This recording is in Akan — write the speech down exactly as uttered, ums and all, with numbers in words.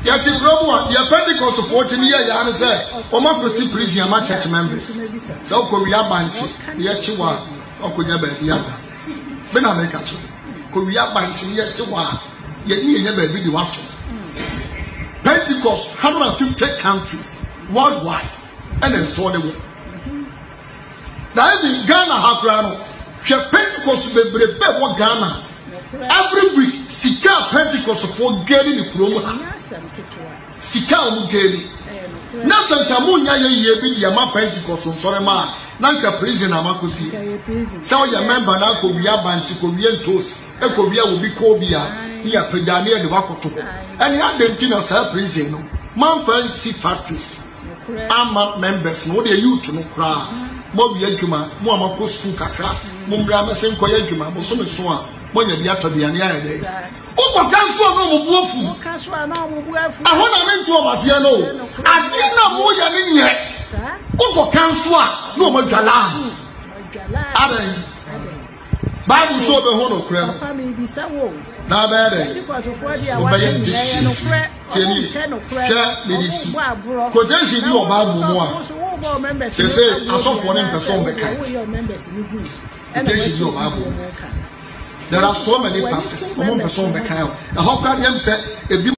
Ya ti promo ya Pentecost forty year ya ne say o ma prosi prison ma church members. So ko wi abanchi ya chi wa okonya ba bi ada. Be na make acho. Ko wi abanchi ya chi wa ya ni nya ba bi di wato. Pentecost one hundred fifty countries worldwide and then so the way. Now in Ghana hakra no hwe Pentecost bebre be wo Ghana. Every week sika Pentecost for getting the promo. Sika omu geli na sanka munya ye ye bi dia ma Pentecost nsore ma na nka prison amakosi say o ya member na ko wi abanchi ko wi entos e ko wi obi ko bia ya pejane e de wakoto and ya denti na say prison no man fancy factories ama members no de youth no kra mo wi adwuma mo amako school kakra mo mra mesen ko ya adwuma mo so me so a mo nya bi atobiane ya de Uko kanso no mo buofu. Uko kanso na mo buofu. Aho na me ntu o masia no. Ade na mo ya ne nye. Sa? Uko kanso a no mo dwala. Dwala. Adan. Bible so be ho no kra. Papa me bi sa wo. Na ba de. Because of what dia wa dey no kra. Teni. Kra me di si. Quotation bi o Bible mo a. Se se asofo ne person be kai. Quotation bi o Bible. There are so many passages. One person be kind. The whole problem said, "A bit